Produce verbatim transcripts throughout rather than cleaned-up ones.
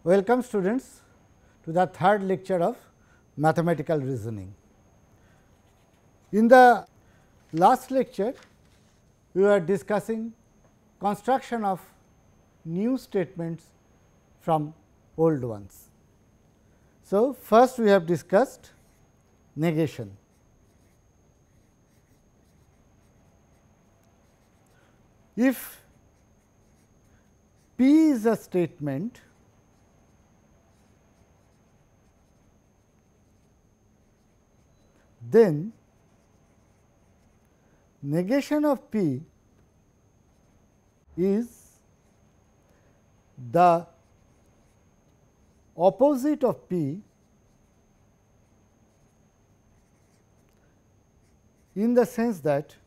Welcome students to the third lecture of mathematical reasoning. In the last lecture, we were discussing construction of new statements from old ones. So, first we have discussed negation. If P is a statement, then negation of P is the opposite of P in the sense that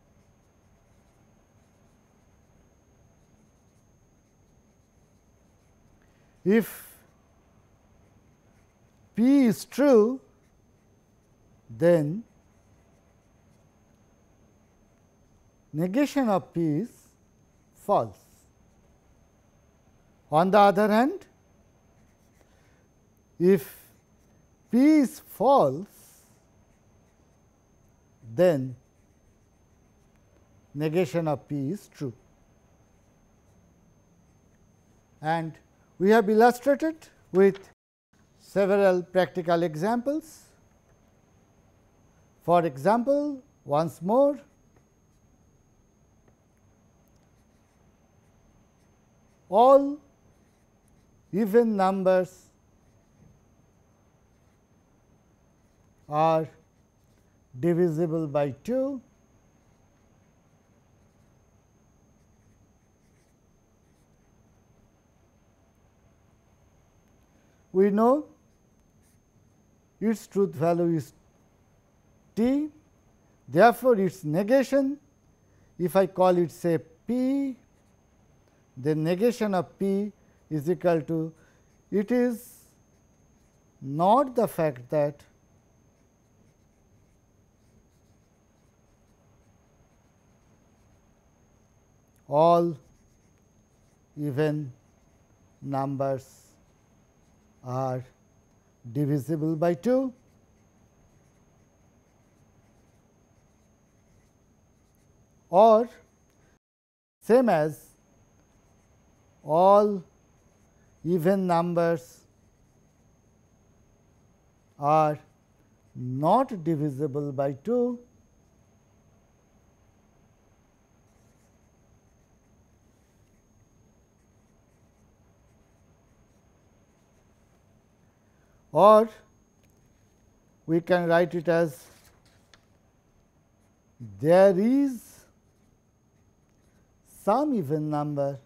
if P is true, then negation of P is false. On the other hand, if P is false, then negation of P is true. And we have illustrated with several practical examples. For example, once more, all even numbers are divisible by two we know its truth value is t, therefore, its negation, if I call it say p, then negation of p is equal to, it is not the fact that all even numbers are divisible by two, or same as all even numbers are not divisible by two, or we can write it as there is some even number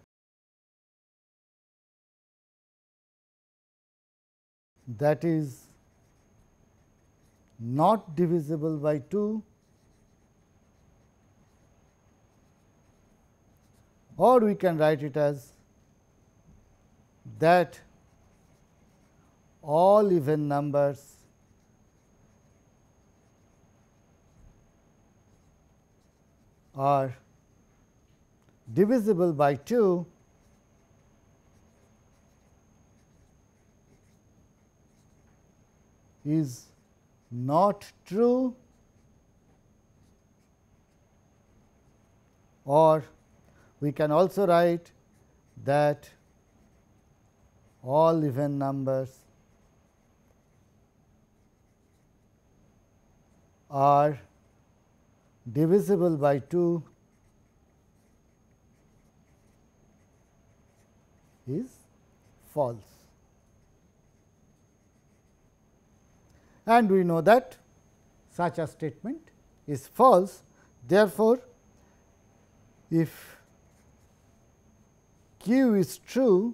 that is not divisible by two, or we can write it as that all even numbers are divisible by two is not true, or we can also write that all even numbers are divisible by two is false. And we know that such a statement is false. Therefore, if Q is true,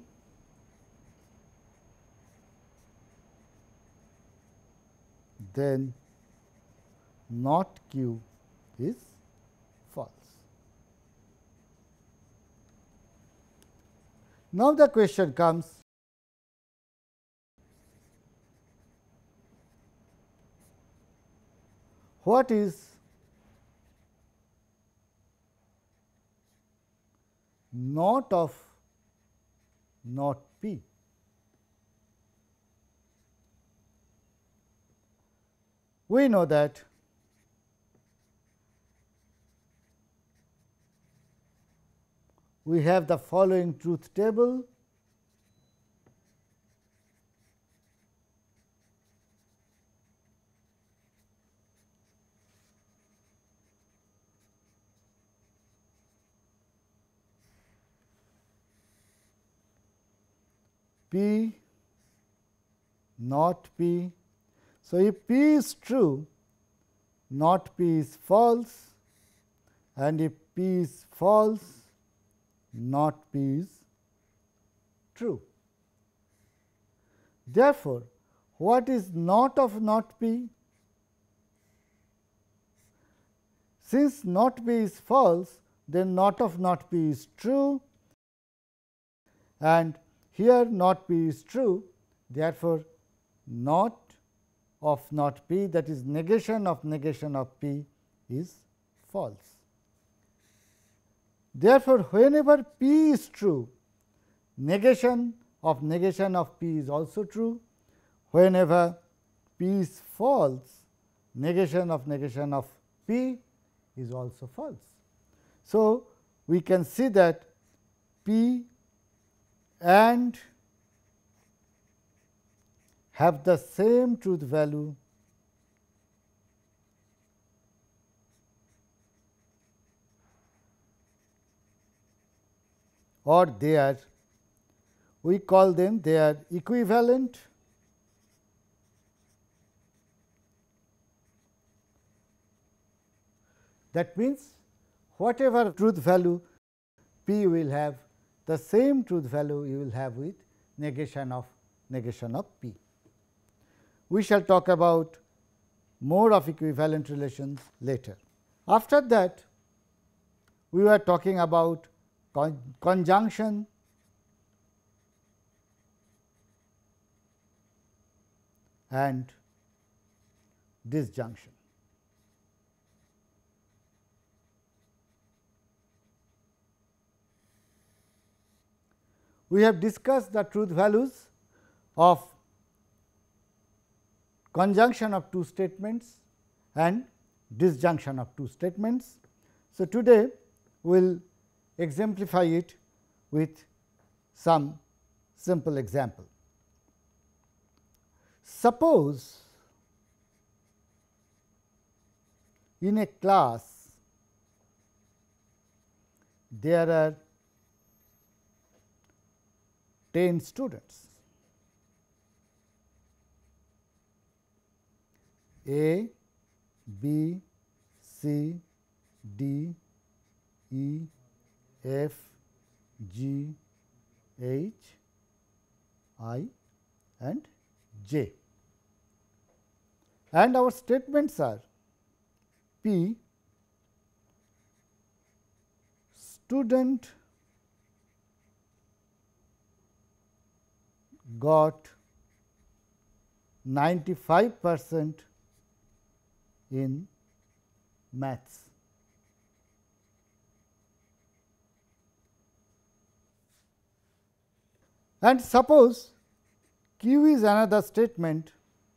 then not Q is false. Now, the question comes, what is not of not P? we know that we have the following truth table. P not P. So, if P is true, not P is false, and if P is false, not P is true. Therefore, what is not of not P? Since not P is false, then not of not P is true, and here not P is true. Therefore, not of not P, that is negation of negation of P, is false. Therefore, whenever P is true, negation of negation of P is also true. Whenever P is false, negation of negation of P is also false. So, we can see that P and have the same truth value or they are, we call them, they are equivalent. That means, whatever truth value P will have, the same truth value you will have with negation of negation of P. We shall talk about more of equivalent relations later. After that, we were talking about con conjunction and disjunction. We have discussed the truth values of conjunction of two statements and disjunction of two statements. So, today we will exemplify it with some simple example. Suppose in a class there are ten students. A, B, C, D, E, F, G, H, I and J. And our statements are P, student got ninety-five percent in maths. And suppose Q is another statement,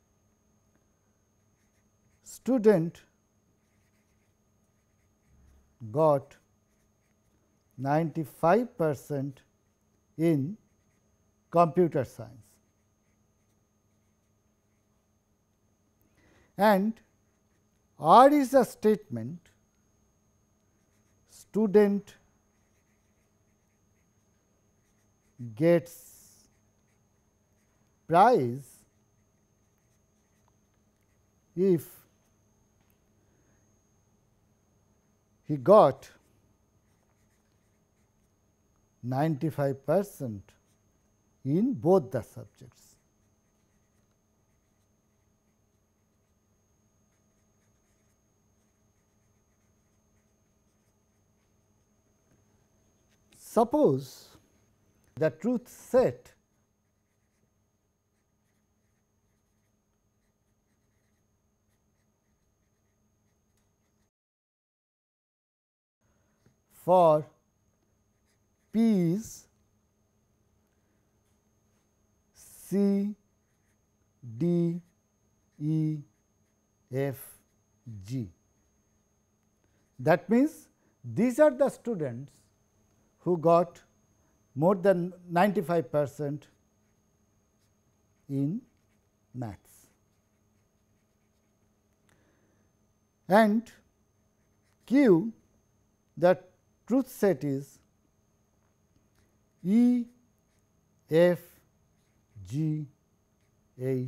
student got ninety-five percent in computer science, and R is a statement, student gets prize if he got ninety-five percent in both the subjects. Suppose the truth set for P is C, D, E, F, G. That means, these are the students who got more than ninety-five percent in maths. And Q, the truth set is E, F, G, H,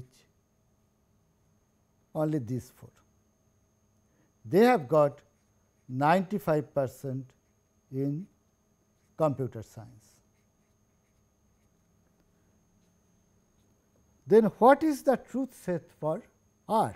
only these four. They have got ninety-five percent in computer science. Then what is the truth set for R?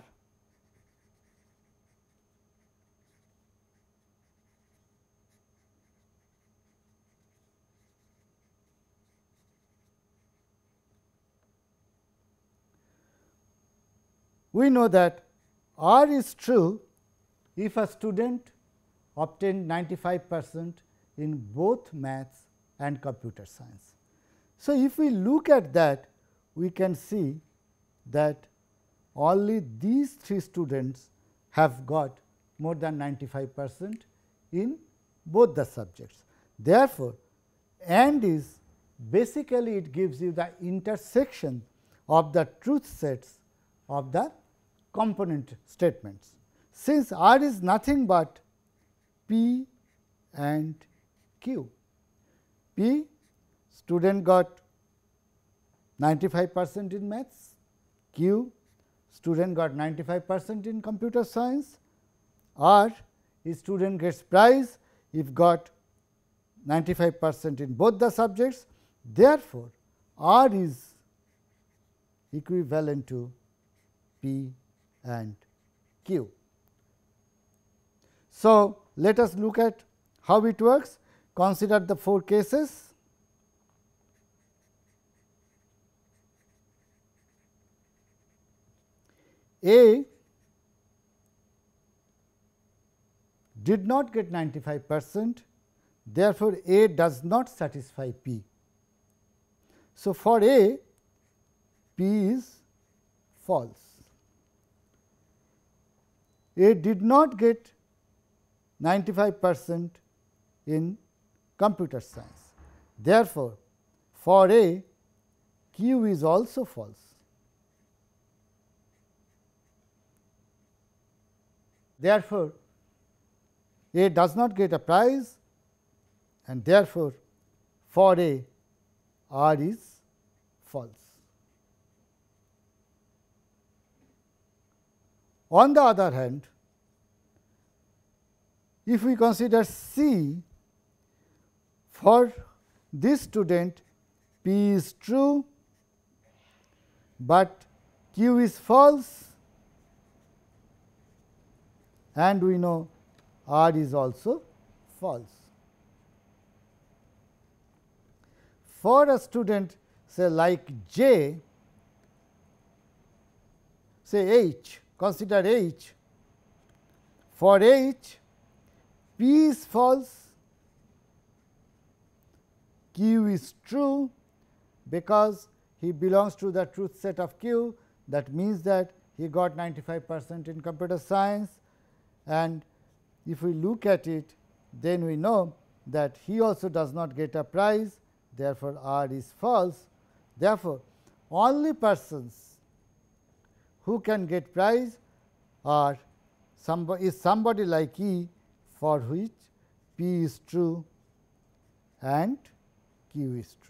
We know that R is true if a student obtained ninety-five percent in both maths and computer science. So, if we look at that, we can see that only these three students have got more than ninety-five percent in both the subjects. Therefore, AND is basically it gives you the intersection of the truth sets of the component statements. Since R is nothing but P and Q. P, student got ninety-five percent in maths, Q, student got ninety-five percent in computer science, R, is student gets prize if got ninety-five percent in both the subjects. Therefore, R is equivalent to P and Q. So, let us look at how it works. Consider the four cases. A did not get ninety-five percent, therefore, A does not satisfy P. So, for A, P is false. A did not get ninety-five percent in computer science. Therefore, for A, Q is also false. Therefore, A does not get a prize, and therefore, for A, R is false. On the other hand, if we consider C, for this student P is true, but Q is false, and we know R is also false. For a student say like J, say H, consider H. For H, P is false, Q is true, because he belongs to the truth set of Q. That means that he got ninety-five percent in computer science, and if we look at it, then we know that he also does not get a prize. Therefore, R is false. Therefore, only persons who can get prize are somebody is somebody like E, for which P is true and Q is true.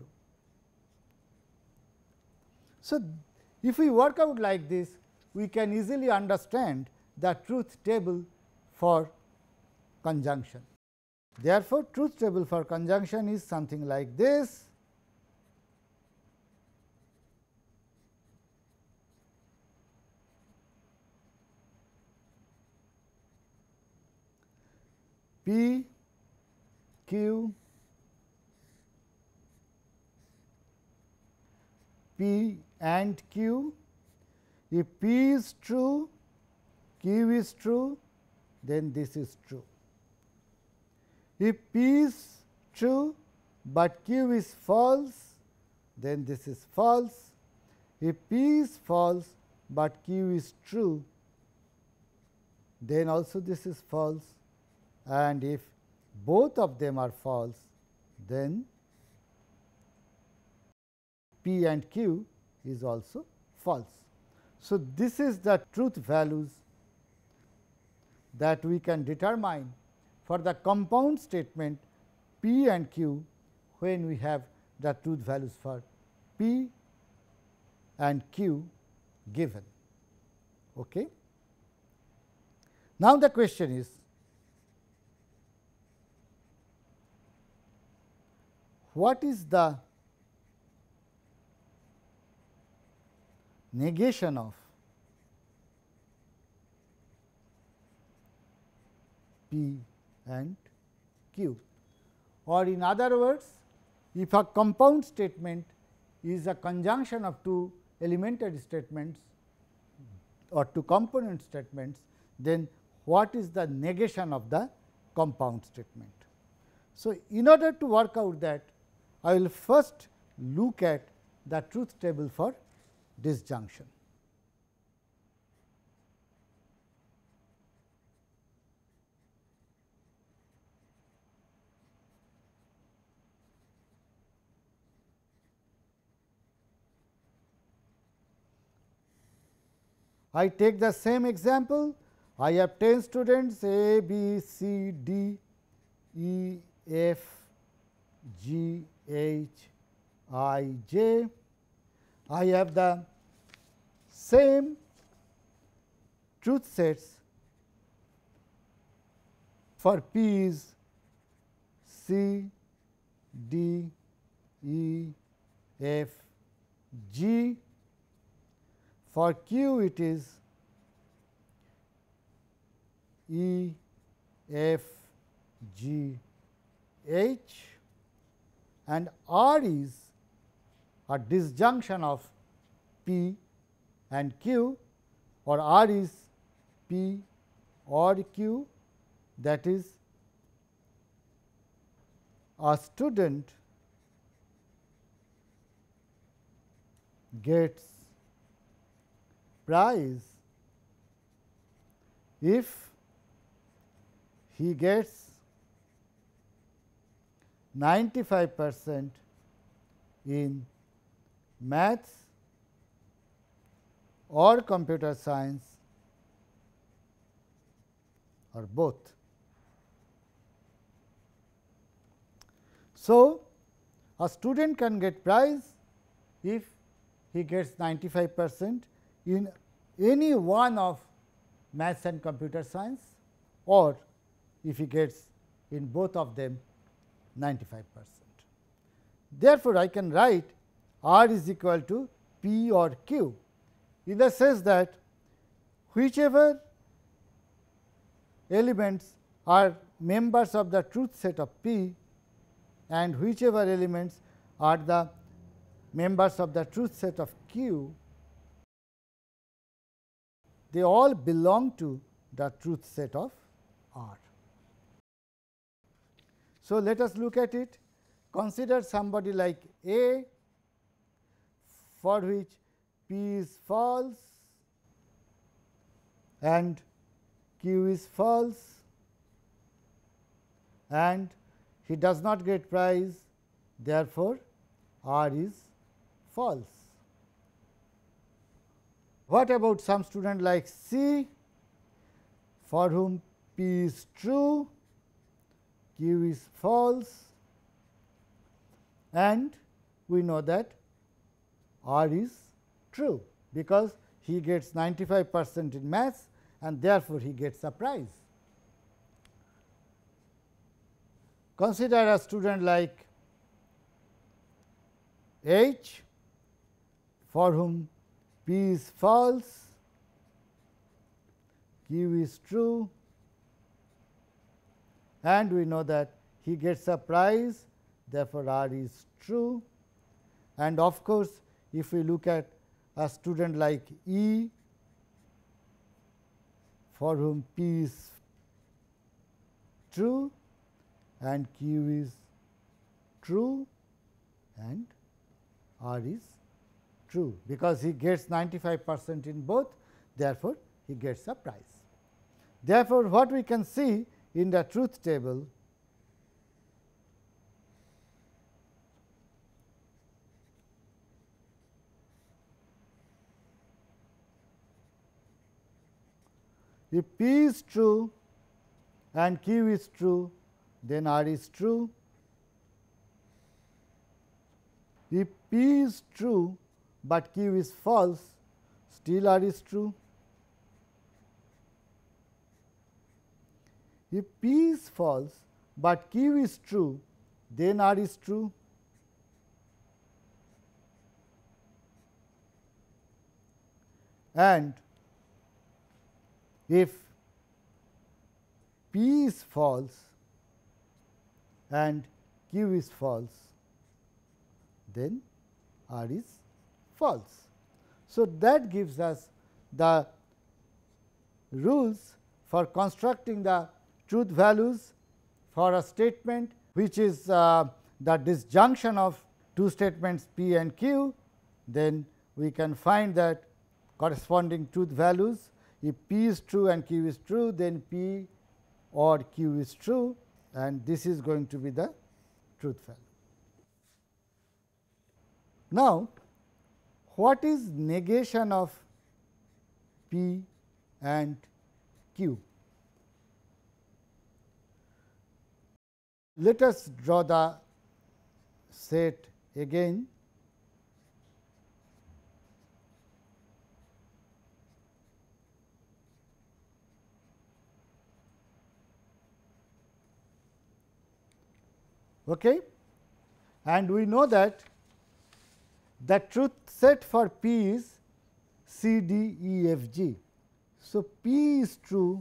So, if we work out like this, we can easily understand the truth table for conjunction. Therefore, truth table for conjunction is something like this. P, Q, P and Q. If P is true, Q is true, then this is true. If P is true, but Q is false, then this is false. If P is false, but Q is true, then also this is false, and if both of them are false, then P and Q is also false. So, this is the truth values that we can determine for the compound statement P and Q when we have the truth values for P and Q given. Okay. Now, the question is, what is the negation of P and Q? Or in other words, if a compound statement is a conjunction of two elementary statements or two component statements, then what is the negation of the compound statement? So, in order to work out that, I will first look at the truth table for disjunction. I take the same example. I have ten students A, B, C, D, E, F, G, H, I, J. I have the same truth sets for P is C, D, E, F, G. For Q it is E, F, G, H, and R is a disjunction of P and Q, or R is P or Q, that is a student gets prize if he gets ninety-five percent in maths or computer science or both. So, a student can get prize if he gets ninety-five percent in any one of maths and computer science, or if he gets in both of them ninety-five percent. Therefore, I can write R is equal to P or Q, in the sense that whichever elements are members of the truth set of P and whichever elements are the members of the truth set of Q, they all belong to the truth set of R. So, let us look at it. Consider somebody like A, for which P is false and Q is false, and he does not get prize, therefore, R is false. What about some student like C, for whom P is true, Q is false, and we know that R is true, because he gets ninety-five percent in maths and therefore, he gets a prize. Consider a student like H, for whom P is false, Q is true, and we know that he gets a prize, therefore, R is true. And of course, if we look at a student like E, for whom P is true and Q is true and R is true, because he gets ninety-five percent in both, therefore, he gets a prize. Therefore, what we can see in the truth table, if P is true and Q is true, then R is true. If P is true, but Q is false, still R is true. If P is false, but Q is true, then R is true. And if P is false and Q is false, then R is false. So, that gives us the rules for constructing the truth values for a statement which is uh, the disjunction of two statements P and Q. Then we can find that corresponding truth values. If P is true and Q is true, then P or Q is true, and this is going to be the truth value. Now, what is negation of P and Q? Let us draw the set again. Okay. And we know that the truth set for P is C, D, E, F, G. So, P is true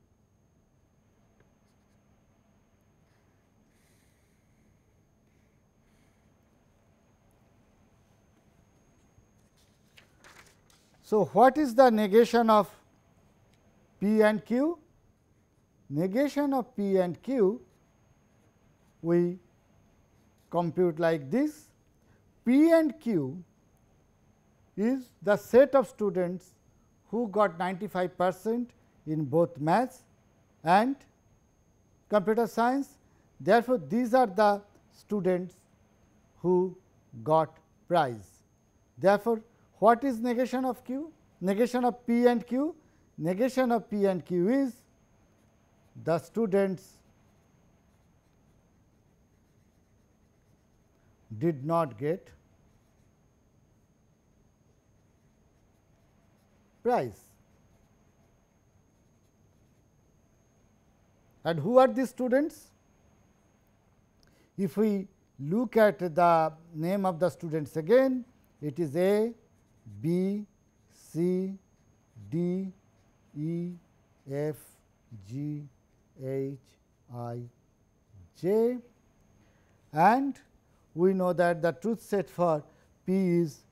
So, what is the negation of P and Q? Negation of P and Q we compute like this. P and Q is the set of students who got ninety-five percent in both maths and computer science. Therefore, these are the students who got prize. Therefore, what is negation of Q? Negation of P and Q? Negation of P and Q is the students did not get prize. And who are these students? If we look at the name of the students again, it is A, B, C, D, E, F, G, H, I, J, and we know that the truth set for P is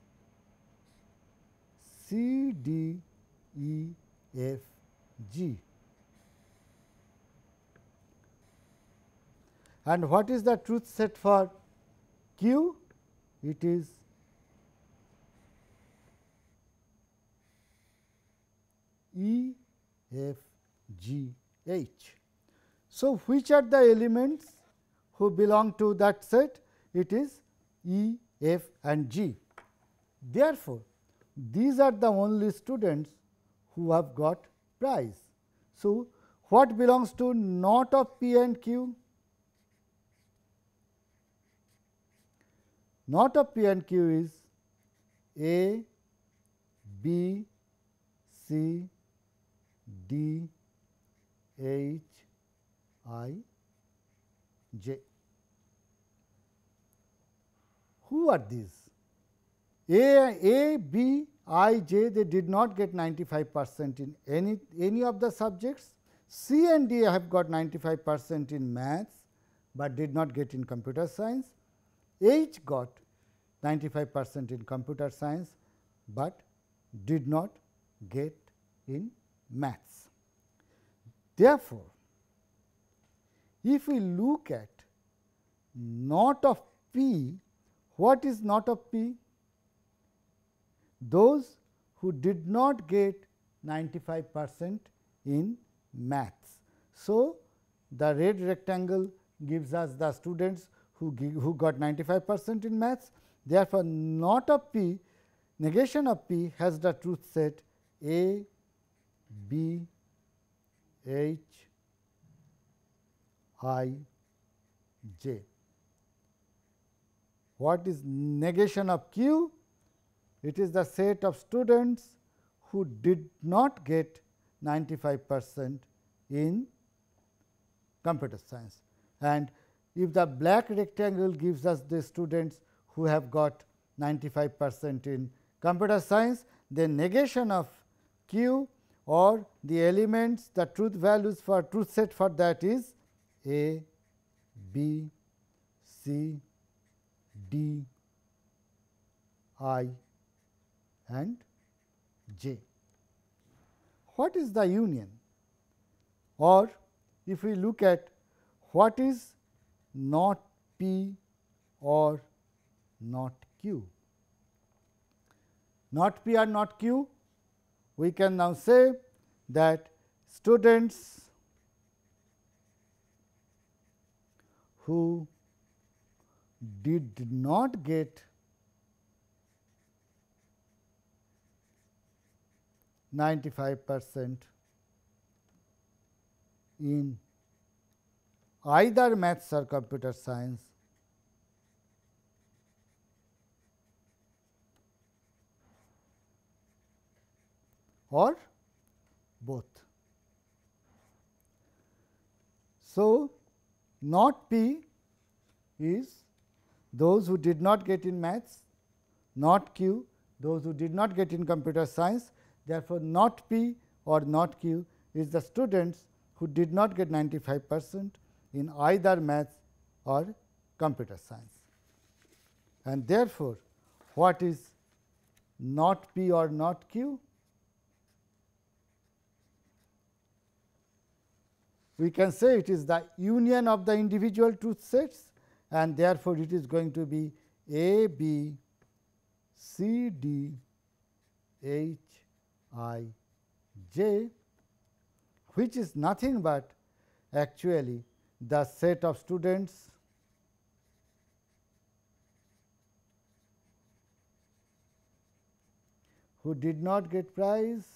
C, D, E, F, G. And what is the truth set for Q? It is E, F, G, H. So, which are the elements who belong to that set? It is E, F and G. Therefore, these are the only students who have got prize. So, what belongs to not of P and Q? Not of P and Q is A, B, C, D, H, I, J. Who are these? A, A, B, I, J, they did not get ninety-five percent in any, any of the subjects. C and D have got ninety-five percent in maths, but did not get in computer science. H got ninety-five percent in computer science, but did not get in maths. Therefore, if we look at not of P, what is not of P? Those who did not get ninety-five percent in maths. So, the red rectangle gives us the students who give, who got ninety-five percent in maths. Therefore, not of P, negation of P has the truth set A, B, H, I, J. What is negation of Q? It is the set of students who did not get ninety-five percent in computer science. And if the black rectangle gives us the students who have got ninety-five percent in computer science, then negation of Q or the elements, the truth values for truth set for that is A, B, C, D, I and J. What is the union? Or if we look at what is not P or not Q. Not P or not Q, we can now say that students who did not get ninety-five percent in either maths or computer science or both. So, not P is those who did not get in maths, not Q those who did not get in computer science. Therefore, not P or not Q is the students who did not get ninety-five percent in either maths or computer science. And therefore, what is not P or not Q? We can say it is the union of the individual truth sets, and therefore, it is going to be A, B, C, D, H, I, J, which is nothing but actually the set of students who did not get prize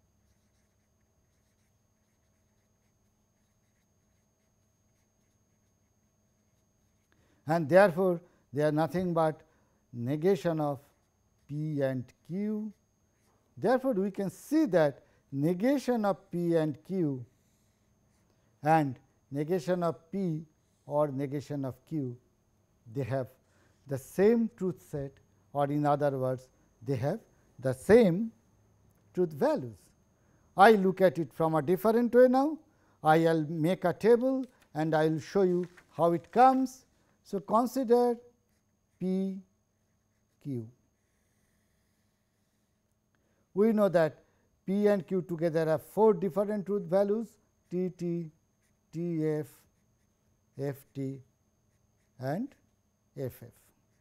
and therefore, they are nothing but negation of P and Q. Therefore, we can see that negation of P and Q and negation of P or negation of Q, they have the same truth set, or in other words, they have the same truth values. I look at it from a different way now. I will make a table and I will show you how it comes. So, consider P Q. We know that P and Q together have four different truth values T T, T F, F T and F F.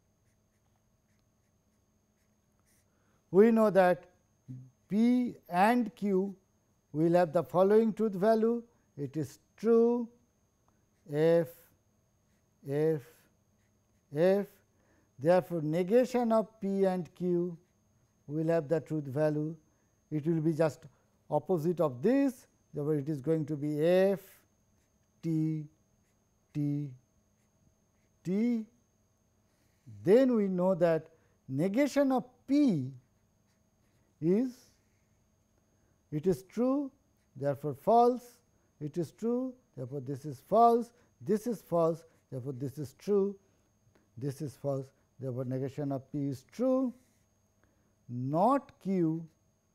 We know that P and Q will have the following truth value. It is true, F, F, F. Therefore, negation of P and Q will have the truth value. It will be just opposite of this. Therefore, it is going to be F, T, T, T. Then we know that negation of P is it is true, therefore false. It is true, therefore this is false. This is false, therefore this is true. This is false, therefore negation of P is true. Not Q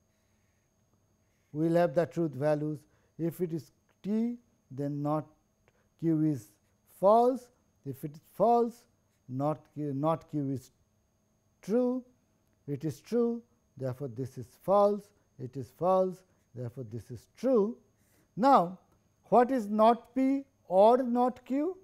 will have the truth values. If it is T, then not Q is false. If it is false, not Q, not Q is true. It is true, therefore this is false. It is false, therefore this is true. Now, what is not P or not Q?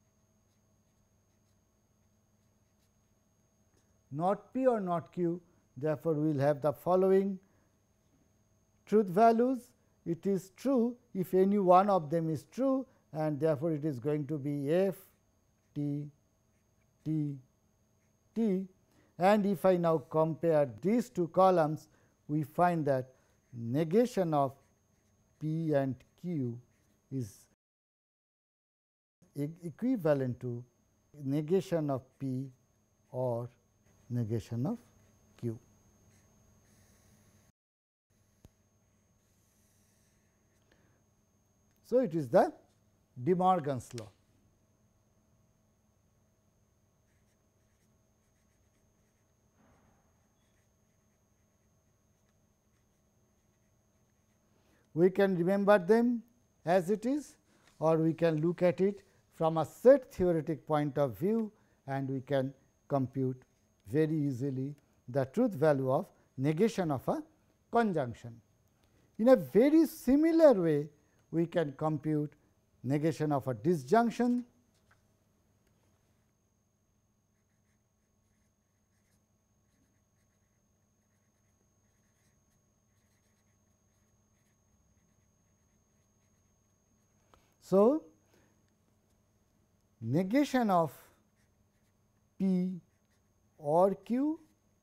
Not P or not Q, therefore we will have the following truth values. It is true if any one of them is true, and therefore, it is going to be F T T T, and if I now compare these two columns, we find that negation of P and Q is e equivalent to negation of P or negation of Q. So, it is the De Morgan's law. We can remember them as it is, or we can look at it from a set theoretic point of view, and we can compute very easily the truth value of negation of a conjunction. In a very similar way, we can compute negation of a disjunction. So, negation of P or Q.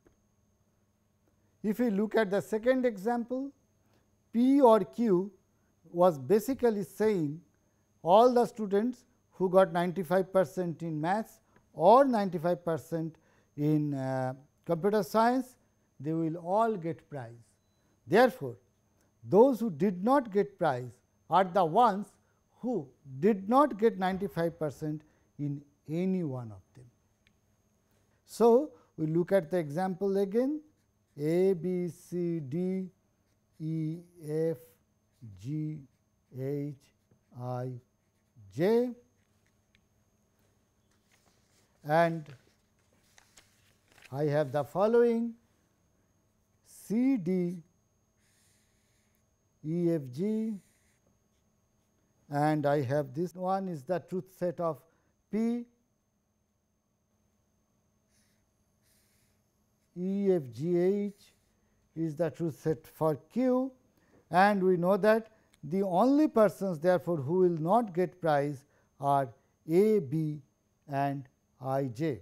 If we look at the second example, P or Q was basically saying all the students who got ninety-five percent in maths or ninety-five percent in uh, computer science, they will all get prize. Therefore, those who did not get prize are the ones who did not get ninety-five percent in any one of them. So, we look at the example again, A, B, C, D, E, F, G, H, I, J, and I have the following C, D, E, F, G, and I have this one is the truth set of P, E, F, G, H is the truth set for Q, and we know that the only persons therefore, who will not get prize are A, B and I, J.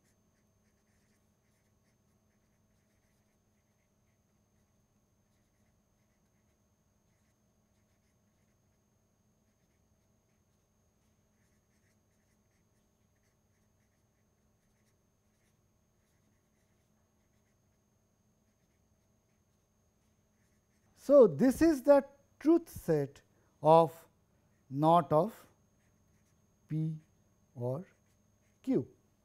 So, this is the truth set of not of P or Q.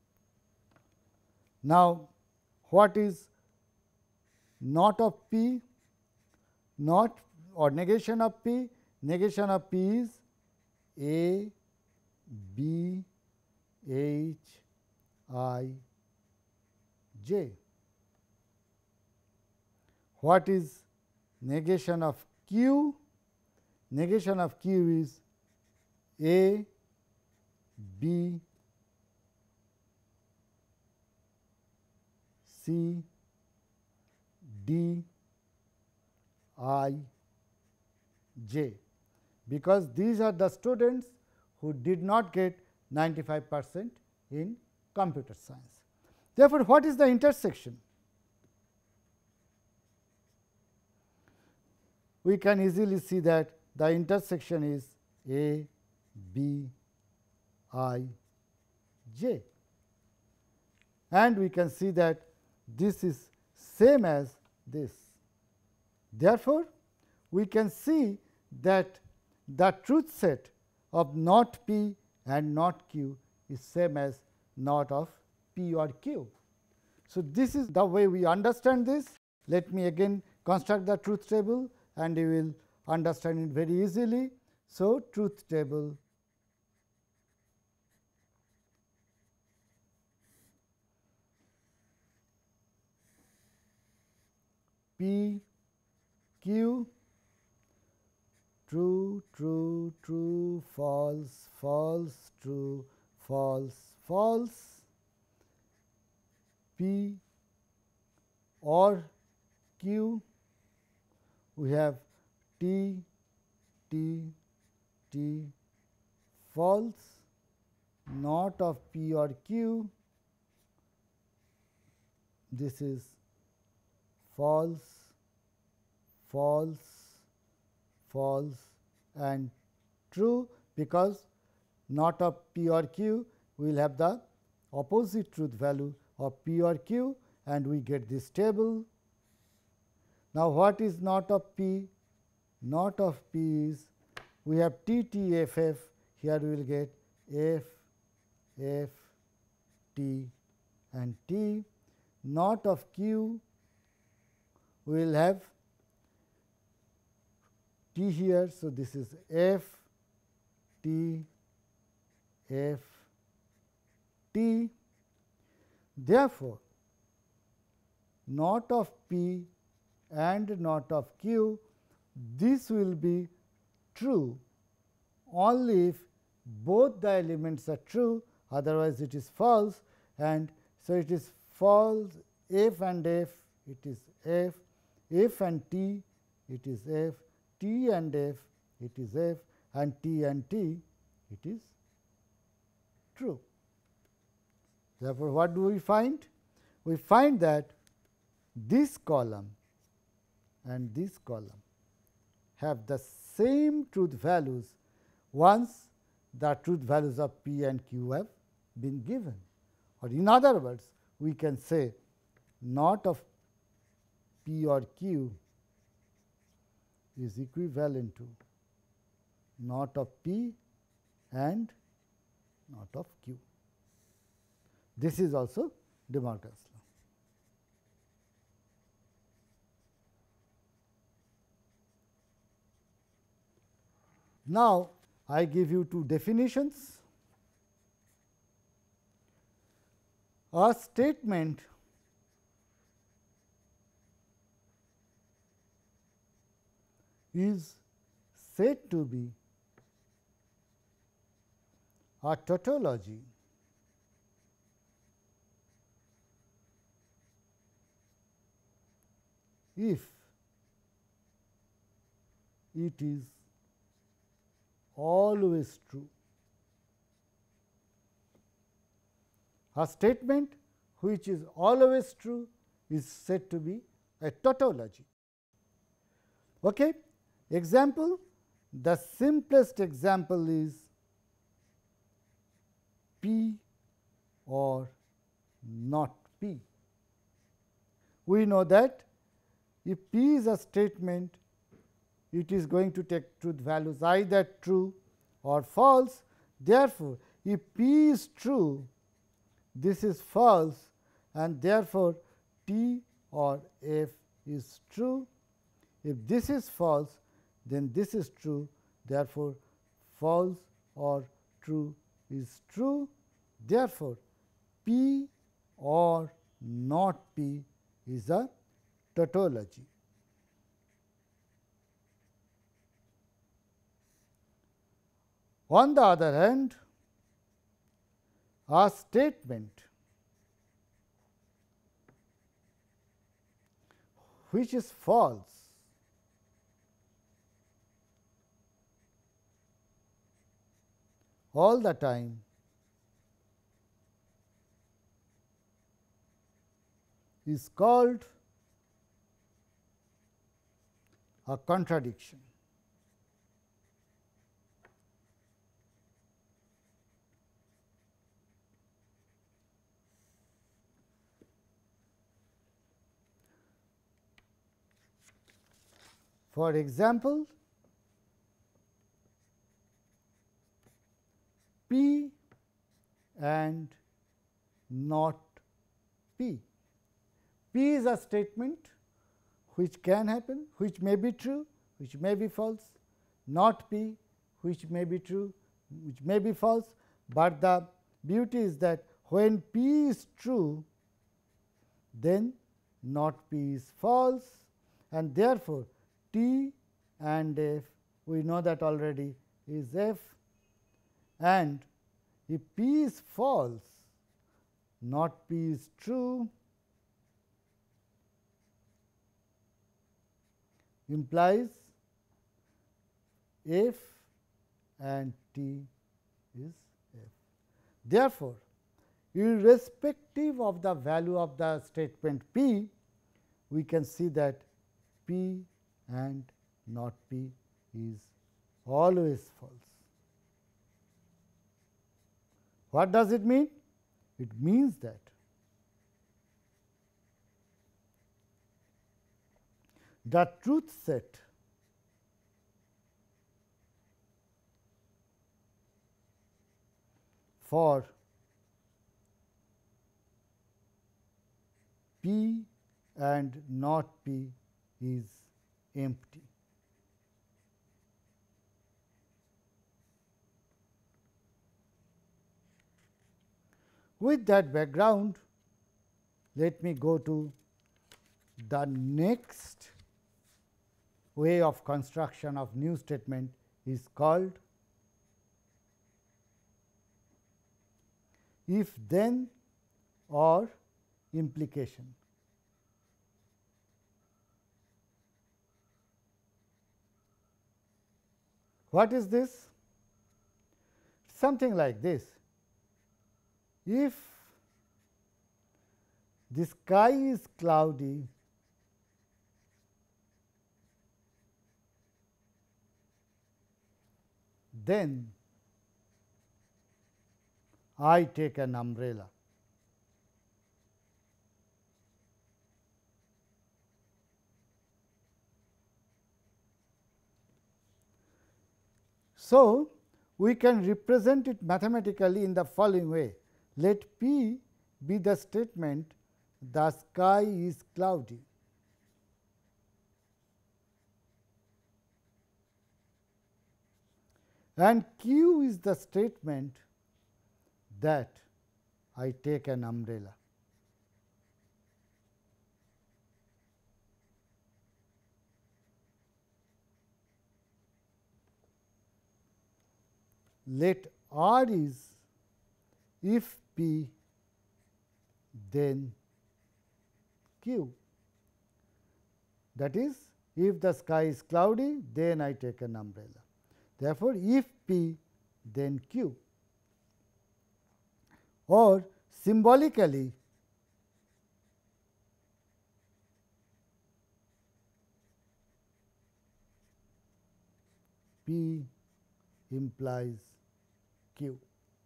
Now, what is not of P? Not or negation of P? Negation of P is A, B, H, I, J. What is negation of Q? Negation of Q is A, B, C, D, I, J, because these are the students who did not get ninety-five percent in computer science. Therefore, what is the intersection? We can easily see that the intersection is A, B, I, J, and we can see that this is same as this. Therefore, we can see that the truth set of not P and not Q is same as not of P or Q. So, this is the way we understand this. Let me again construct the truth table, and you will understand it very easily. So, truth table P, Q, true, true, true, false, false, true, false, false, P or Q, we have T, T, T, false, not of P or Q, this is false, false, false and true, because not of P or Q we will have the opposite truth value of P or Q, and we get this table. Now, what is not of P? Not of P is, we have T, T, F, F, here we will get F, F, T and T. Not of Q, we will have T here. So, this is F, T, F, T. Therefore, not of P and not of Q, this will be true only if both the elements are true, otherwise it is false. And so, it is false F and F, it is F, F and T, it is F, T and F, it is F, and T and T, it is true. Therefore, what do we find? We find that this column and this column have the same truth values once the truth values of P and Q have been given, or in other words, we can say not of P or Q is equivalent to not of P and not of Q. This is also De Morgan's law. Now, I give you two definitions. A statement is said to be a tautology if it is always true. A statement which is always true is said to be a tautology. Okay? Example, the simplest example is P or not P. We know that if P is a statement, it is going to take truth values either true or false. Therefore, if P is true, this is false, and therefore, T or F is true. If this is false, then this is true. Therefore, false or true is true. Therefore, P or not P is a tautology. On the other hand, a statement which is false all the time is called a contradiction. For example, P and not P. P is a statement which can happen, which may be true, which may be false. Not P, which may be true, which may be false. But the beauty is that when P is true, then not P is false, and therefore, T and F, we know that already, is F, and if P is false, not P is true, implies F and T is F. Therefore, irrespective of the value of the statement P, we can see that P and not P is always false. What does it mean? It means that the truth set for P and not P is empty. With that background, let me go to the next way of construction of new statement is called if then or implication. What is this? Something like this. If the sky is cloudy, then I take an umbrella. So, we can represent it mathematically in the following way. Let P be the statement the sky is cloudy. And Q is the statement that I take an umbrella. Let R is if P then Q, that is if the sky is cloudy then I take an umbrella. Therefore, if P then Q, or symbolically P implies Q.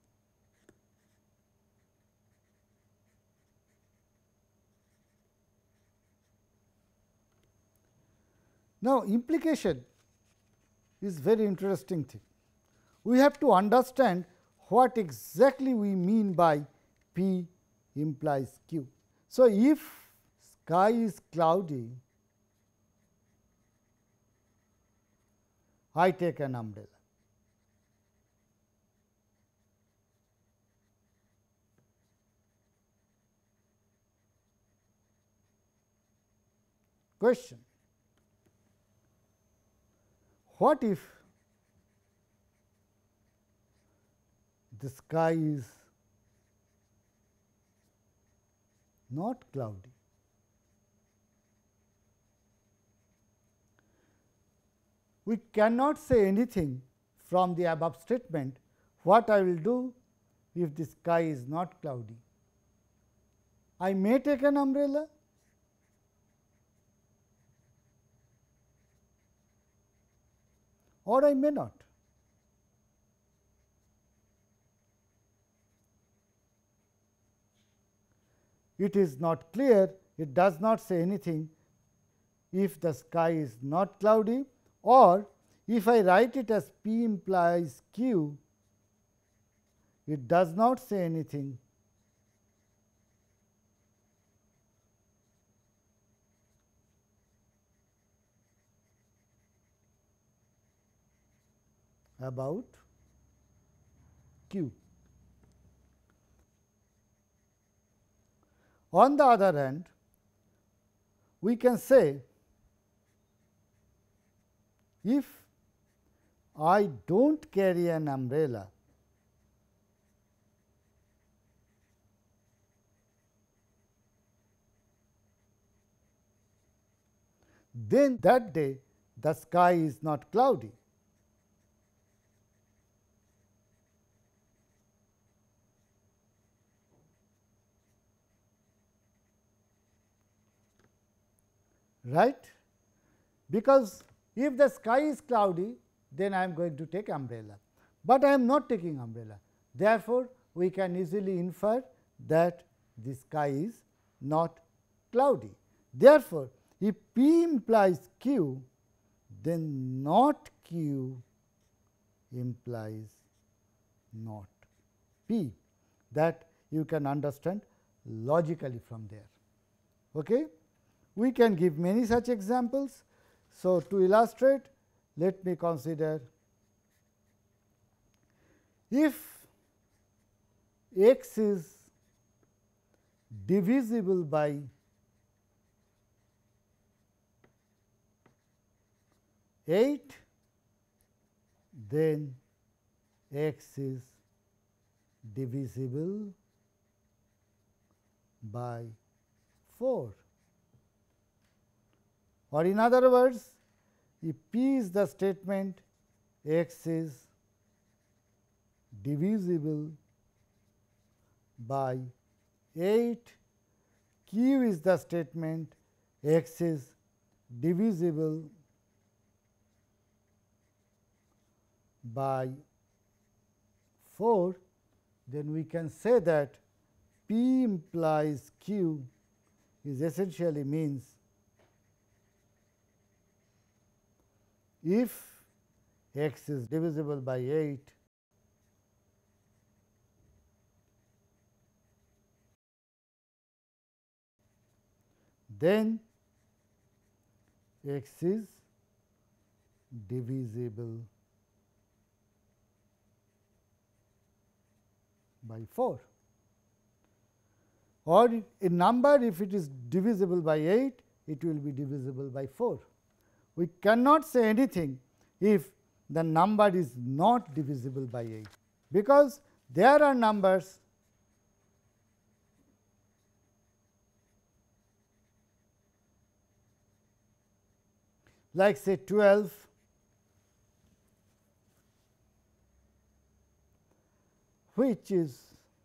Now, implication is very interesting thing. We have to understand what exactly we mean by P implies Q. So, if sky is cloudy, I take an umbrella. Question: what if the sky is not cloudy? We cannot say anything from the above statement. What I will do if the sky is not cloudy? I may take an umbrella, or I may not. It is not clear, it does not say anything if the sky is not cloudy, or if I write it as P implies Q, it does not say anything about Q. On the other hand, we can say if I do not carry an umbrella, then that day the sky is not cloudy. right? Because if the sky is cloudy, then I am going to take umbrella, but I am not taking umbrella. Therefore, we can easily infer that the sky is not cloudy. Therefore, if P implies Q, then not Q implies not P. That you can understand logically from there. Okay? We can give many such examples. So, to illustrate, let me consider if x is divisible by eight, then x is divisible by four. Or in other words, if P is the statement x is divisible by eight, Q is the statement x is divisible by four, then we can say that P implies Q is essentially means if x is divisible by eight, then x is divisible by four. Or a number, if it is divisible by eight, it will be divisible by four. We cannot say anything if the number is not divisible by eight, because there are numbers like say twelve, which is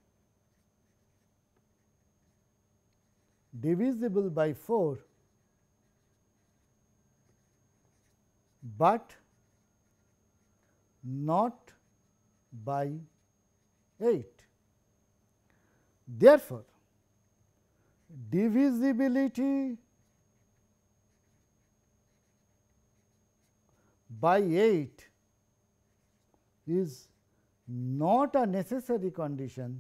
divisible by four, but not by eight. Therefore, divisibility by eight is not a necessary condition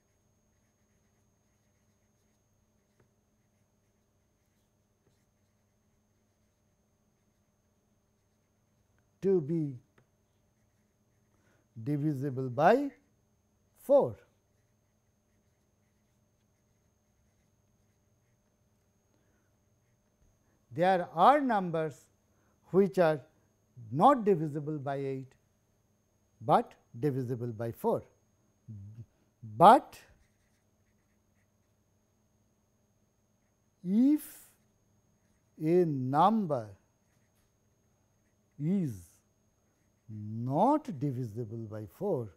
to be divisible by four. There are numbers which are not divisible by eight, but divisible by four. But if a number is not divisible by four,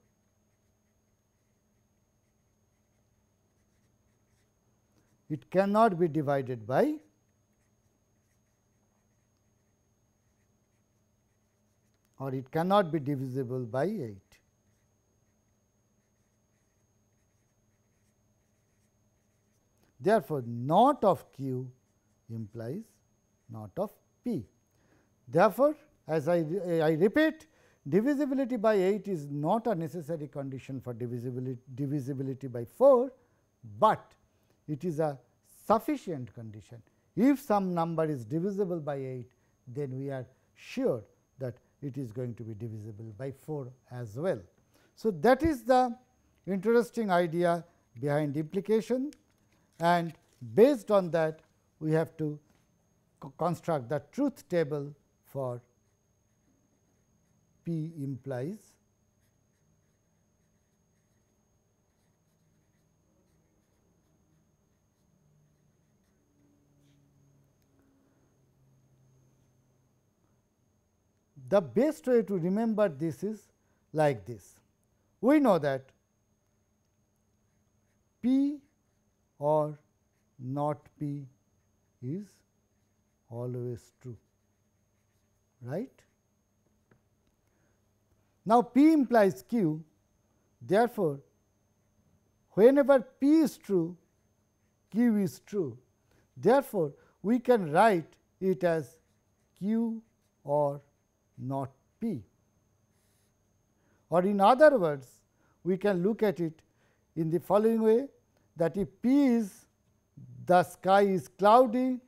it cannot be divided by or it cannot be divisible by eight. Therefore, not of Q implies not of P. Therefore, as I, I repeat, divisibility by eight is not a necessary condition for divisibility, divisibility by four, but it is a sufficient condition. If some number is divisible by eight, then we are sure that it is going to be divisible by four as well. So, that is the interesting idea behind implication, and based on that we have to co construct the truth table for P implies the best way to remember this is like this. We know that P or not P is always true, right. Now, P implies Q, therefore, whenever P is true, Q is true. Therefore, we can write it as Q or not P. Or in other words, we can look at it in the following way, that if P is the sky is cloudy,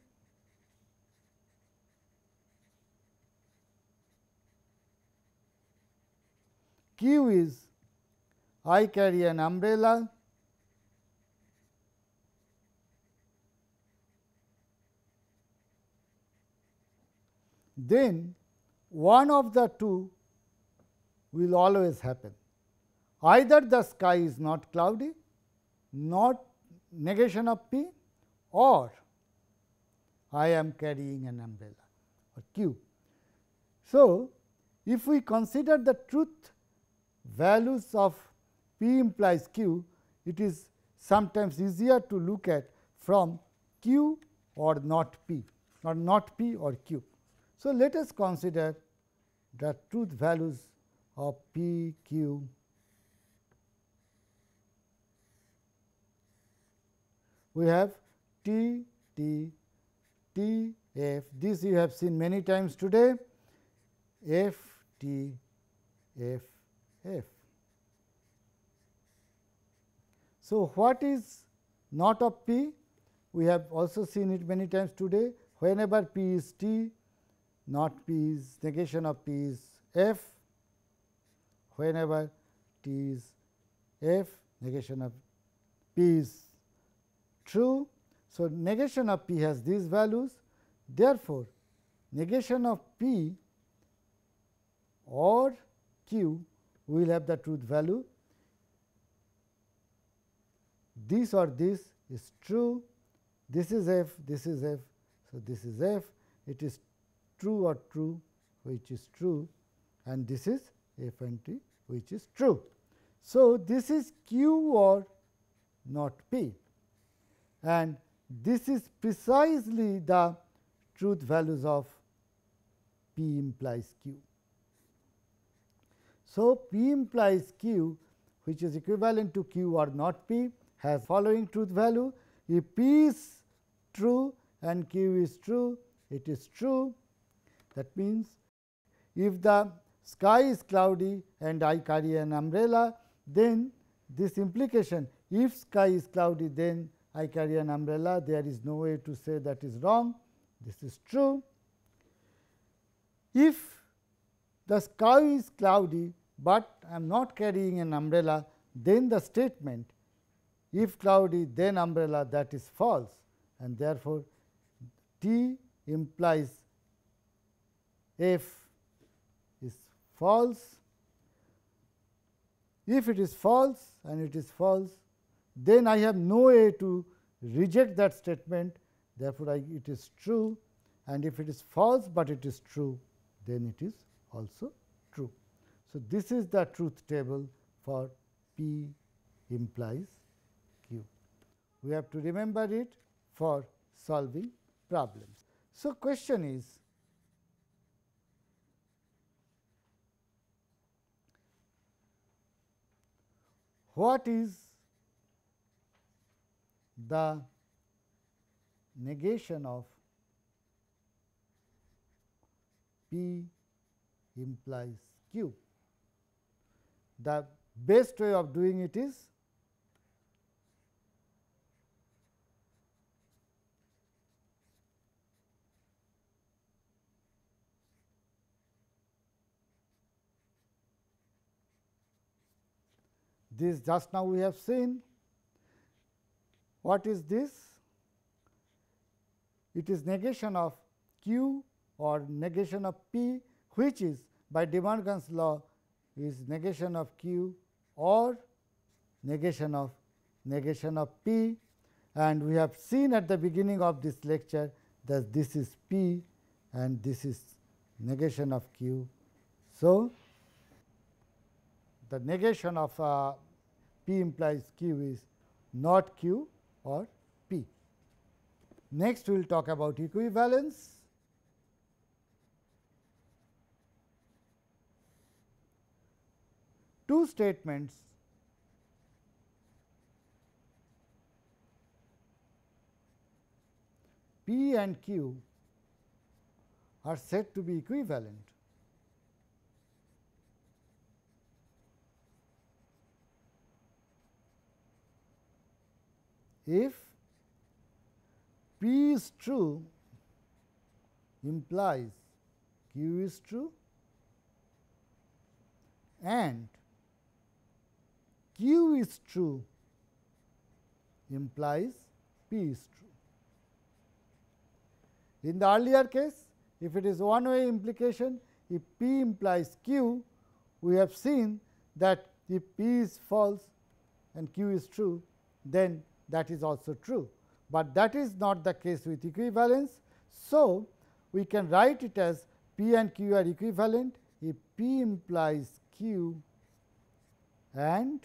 Q is I carry an umbrella, then one of the two will always happen. Either the sky is not cloudy, not negation of P, or I am carrying an umbrella, or Q. So, if we consider the truth values of P implies Q, it is sometimes easier to look at from Q or not P, or not P or Q. So, let us consider the truth values of P, Q, we have T, T, T, F. This you have seen many times today. F, T, F, F. So, what is not of P? We have also seen it many times today. Whenever P is T, not P is negation of P is F. Whenever T is F, negation of P is true. So, negation of P has these values. Therefore, negation of P or Q will have the truth value. This or this is true, this is F, this is F. So, this is F, it is true or true, which is true, and this is F and T, which is true. So, this is Q or not P, and this is precisely the truth values of P implies Q. So, P implies Q, which is equivalent to Q or not P, has following truth value. If P is true and Q is true, it is true. That means, if the sky is cloudy and I carry an umbrella, then this implication, if sky is cloudy, then I carry an umbrella, there is no way to say that is wrong, this is true. If the sky is cloudy, but I am not carrying an umbrella, then the statement if cloudy then umbrella, that is false, and therefore, T implies F is false. If it is false and it is false, then I have no way to reject that statement, therefore, I, it is true, and if it is false, but it is true, then it is also true. So, this is the truth table for P implies Q. We have to remember it for solving problems. So, question is, what is the negation of P implies Q? The best way of doing it is this. Just now we have seen. What is this? It is negation of Q or negation of P, which is by De Morgan's law is negation of Q or negation of negation of P, and we have seen at the beginning of this lecture that this is P and this is negation of Q. So, the negation of uh, P implies Q is not Q or P. Next, we will talk about equivalence. two statements P and Q are said to be equivalent if P is true implies Q is true and Q is true implies P is true. In the earlier case, if it is one way implication, if P implies Q, we have seen that if P is false and Q is true, then that is also true, but that is not the case with equivalence. So, we can write it as P and Q are equivalent if P implies Q and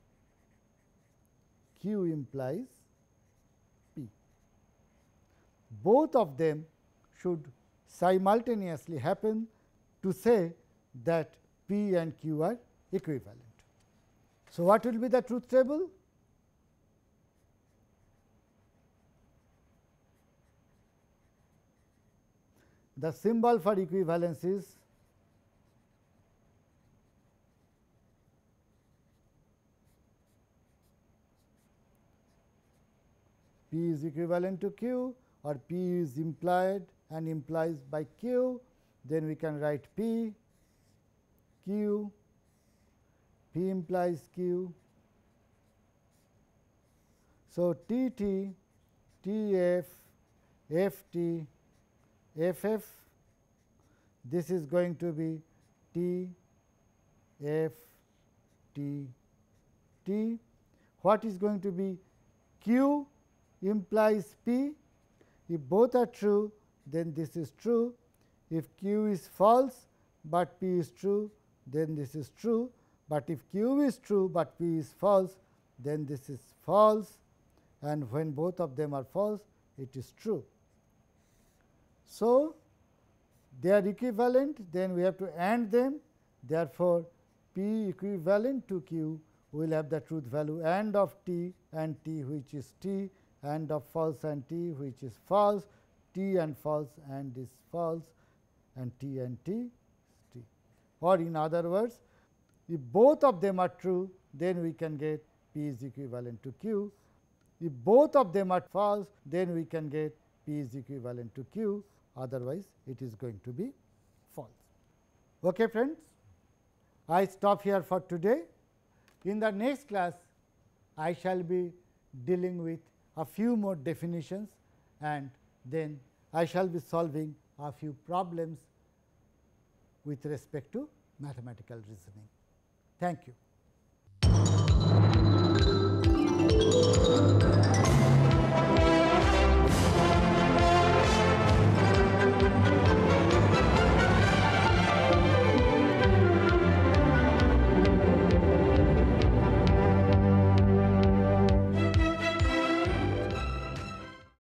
Q implies P. Both of them should simultaneously happen to say that P and Q are equivalent. So, what will be the truth table? The symbol for equivalence is P is equivalent to Q or P is implied and implies by Q, then we can write P, Q, P implies Q. So, T T, T F, F T, F F, this is going to be T, F, T, T. What is going to be Q implies P? If both are true, then this is true. If Q is false, but P is true, then this is true. But if Q is true, but P is false, then this is false, and when both of them are false, it is true. So, they are equivalent, then we have to AND them. Therefore, P equivalent to Q will have the truth value AND of T and T, which is T, AND of false and T, which is false, T and false and is false, and T and T is T. Or in other words, if both of them are true, then we can get P is equivalent to Q. If both of them are false, then we can get P is equivalent to Q, otherwise it is going to be false. Okay, friends, I stop here for today. In the next class, I shall be dealing with a few more definitions, and then I shall be solving a few problems with respect to mathematical reasoning. Thank you.